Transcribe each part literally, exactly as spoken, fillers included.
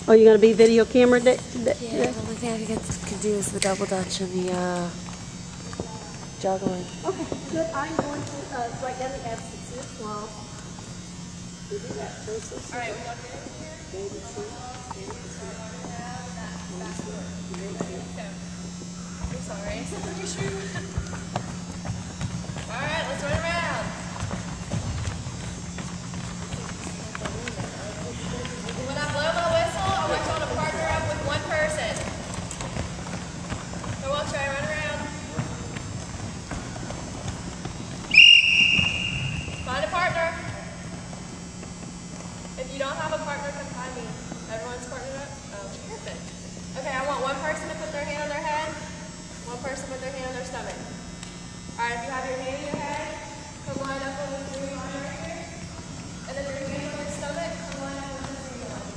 Oh, you're going to be video camera? That, that, yeah, the only thing I can, can do is the double dutch and the uh, juggling. Okay, good. I'm going to uh, write down the absences while we do that. All right, we want to get in here. Baby C. I'm sorry. All right, let's run around. When I blow my whistle, I want y'all to partner up with one person. So we'll try run around. Find a partner. If you don't have a partner, come find me. Everyone's partnered up? Oh, perfect. Okay, I want one person to put their hand on their head, one person put their hand on their stomach. All right, if you have your hand in your head, come line up on the three line right here. And then your hand on your stomach, come line up on the three line.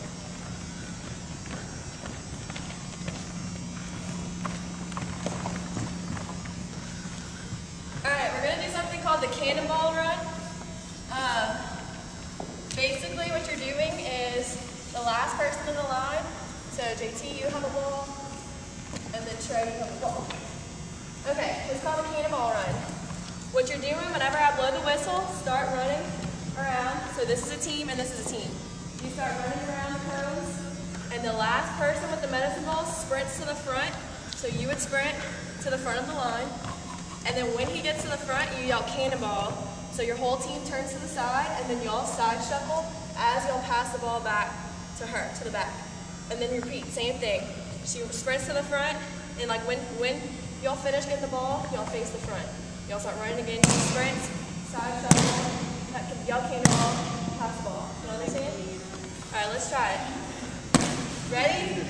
All right, we're gonna do something called the cannonball run. Um, basically what you're doing is the last person in the line. So J T, you have a ball, and then Trey, you have a ball. Okay, it's called a cannonball run. What you're doing whenever I blow the whistle, start running around. So this is a team and this is a team. You start running around the cones, and the last person with the medicine ball sprints to the front. So you would sprint to the front of the line, and then when he gets to the front, you yell cannonball. So your whole team turns to the side, and then y'all side shuffle as y'all pass the ball back to her, to the back. And then repeat, same thing. She sprints to the front, and like when when y'all finish getting the ball, y'all face the front. Y'all start running again, sprints, side shuffle, y'all cannonball, pass the ball. You understand? All right, let's try it. Ready?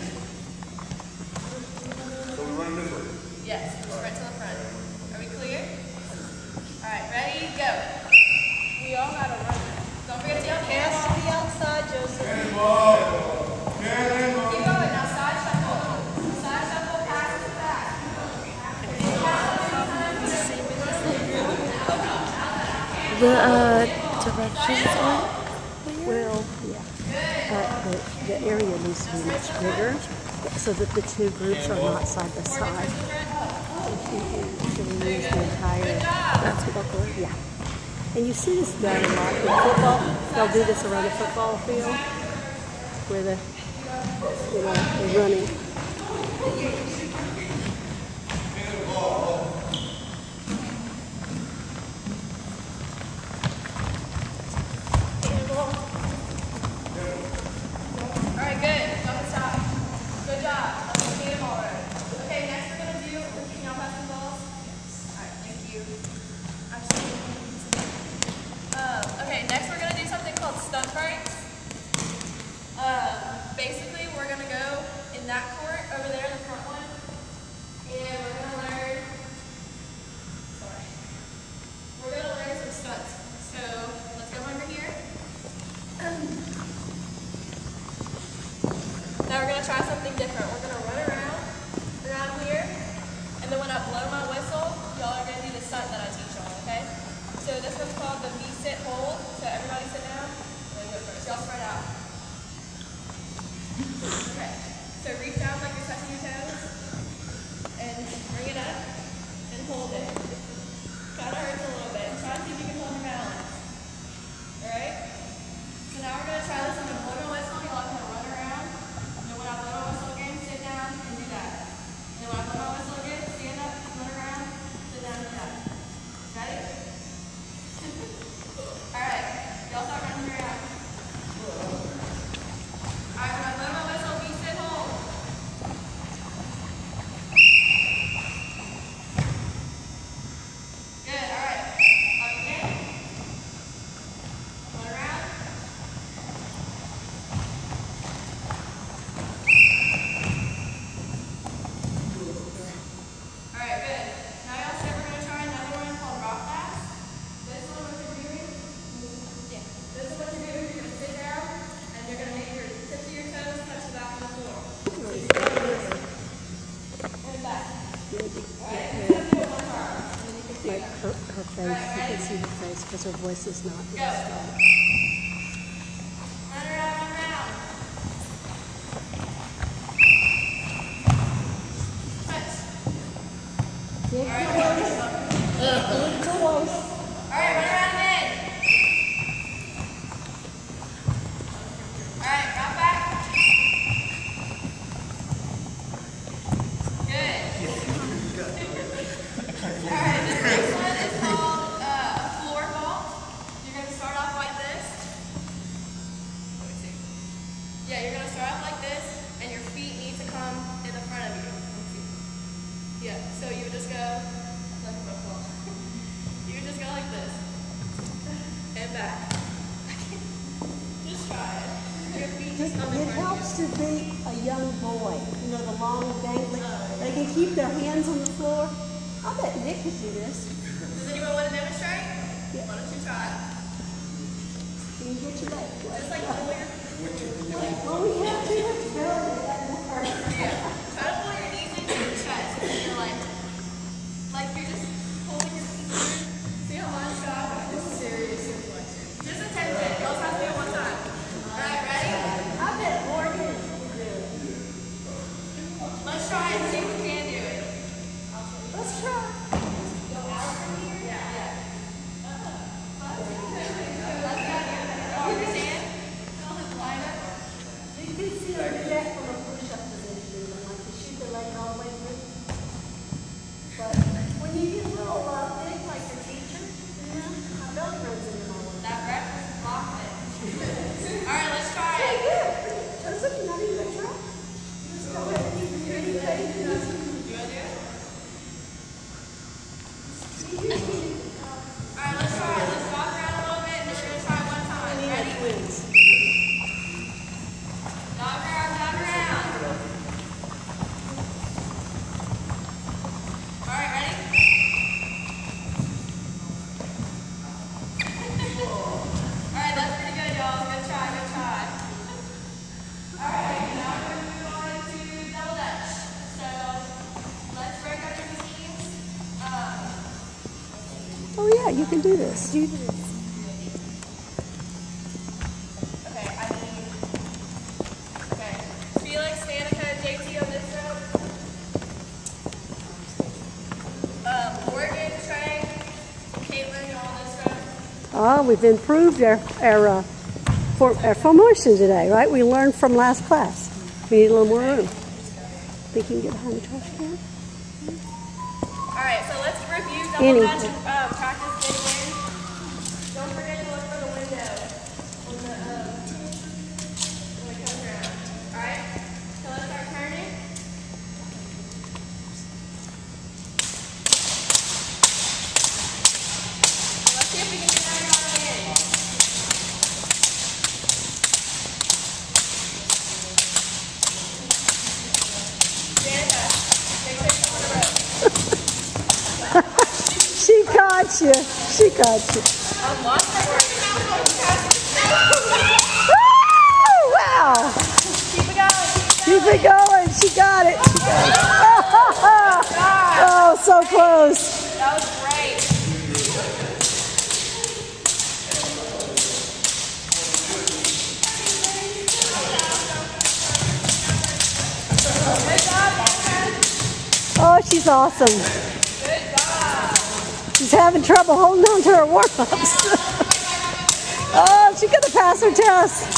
So we run this way? Yes, we sprint to the front. Are we clear? All right, ready, go. We all gotta run. Don't forget to yell cannonball. Pass to the outside, Joseph. Cannonball! Cannonball! Keep going, now side shuffle. Side shuffle, pass to the back. The uh, directions are Well, yeah. But the, the area needs to be much bigger so that the two groups are not side by side. So we use the entire basketball court. Yeah. And you see this done a lot in football. They'll do this around the football field where the, you know, they're running. All right, good. Don't stop. Good job. That's the cannonball run. Okay, next we're gonna do. Can y'all pass the balls? All right, thank you. Um, okay, next we're gonna do something called stunt breaks. Um, basically, we're gonna go in that court over there, the front one, and we're gonna learn. Sorry. We're gonna learn some stunts. So let's go over here. Now we're gonna try something different. We're gonna run around, around here, and then when I blow my whistle, y'all are gonna do the stunt that I teach y'all, okay? So this one's called the V-sit hold. So everybody sit down, and then go first. Y'all spread out. Okay, so reach down like you're touching your toes, and bring it up, and hold it. Kind of hurts a little bit. Try to see if you can hold your balance. Alright? So now we're gonna try this on the blow my whistle. Y'all are gonna run around. And then when I blow my whistle again, sit down and do that. And then when I blow my whistle again, stand up, run around, sit down and do that. Ready? Alright, y'all start running around. Alright, when I blow my whistle, we sit hold. Good, alright. Up again. Run around. Alright, good. Now y'all said we're going to try another one called rock pass. This one, what you're doing, yeah. This is what you're doing. You're going to sit down, and you're going to make your tips of your toes touch the back of the floor. And back. Alright, you have to do it one more. And then you can see Like that. her, her face, you can see her face because her voice is not Go. really strong. Run around, run around. Yeah, you're gonna start off like this, and your feet need to come in the front of you. Yeah, so you would just go like a football. You would just go like this. And back. Just try it. Your feet just come in It front of helps to be a young boy. You know, the long dangling. They can keep their hands on the floor. I bet Nick could do this. you. Does anyone want to demonstrate? Yeah. Why don't you try? You can get your leg. Just like pull your, Well, we have to have to go to that more. try to pull your knees into your chest. And you're like, like you're just pulling your knees through. See how mine got? This is serious inflection. Just attempt it. You also have to do it one time. All right, ready? I bet Morgan can do it. Let's try and see if we can do it. Let's try. Go out from here? Yeah. Yeah. Let's go. Understand? Line up. You can see them do that from a push-up position, like to shoot the leg all the way through. But when you get little uh, big, like your teacher, you know, my belly runs into my one. That breakfast blocked it. All right, let's try Hey, it. good. Joseph, you're not even gonna try? You just go ahead and keep your pretty face. You want to do it? All right, let's try it. Let's walk around a little bit, and we're gonna try it one time. Ready? Wins. Jog around, jog around. All right, ready? All right, that's pretty good, y'all. Good try, good try. All right, now we're going to move on to double dutch. So let's break up your teams. Um, Oh yeah, you can do this. Do this. okay, I need. Okay, Felix, Danica, J T on this rope. Um, Morgan, Trey, Caitlin on this rope. Oh, we've improved our our, uh, for, our formation today, right? We learned from last class. We need a little more room. Think you can get behind the trash can? All right, so let's review double Annie. dutch and um, practice getting in. Don't forget to look for the window when, the, um, when it comes around. All right, so let's start turning. So let's see if we can get everybody in. Danica, make sure you're on the rope. She caught you. She caught you. I'm lost for Oh, wow. Keep it going. Keep it going. She got it. She got it. Oh, so close. That was great. Good job, Danica. Oh, she's awesome. Good job. She's having trouble holding on to her warm-ups. Oh, she's going to pass her test.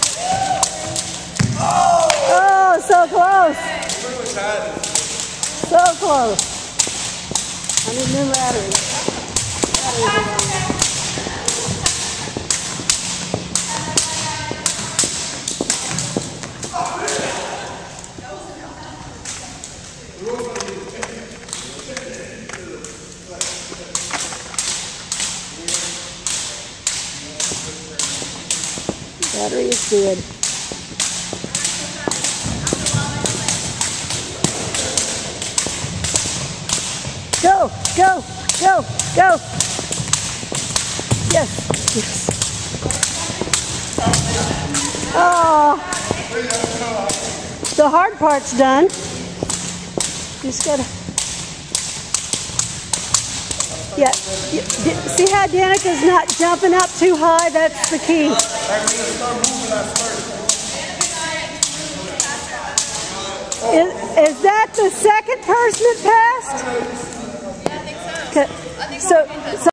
Oh, so close. So close. I need new batteries. Batteries are gone. Battery is good. Go, go, go, go. Yes, yes. Oh, the hard part's done. Just gotta. Yeah, you, see how Danica's not jumping up too high? That's the key. Is, is that the second person that passed? Yeah, I think so. Okay. I think So, we're good. so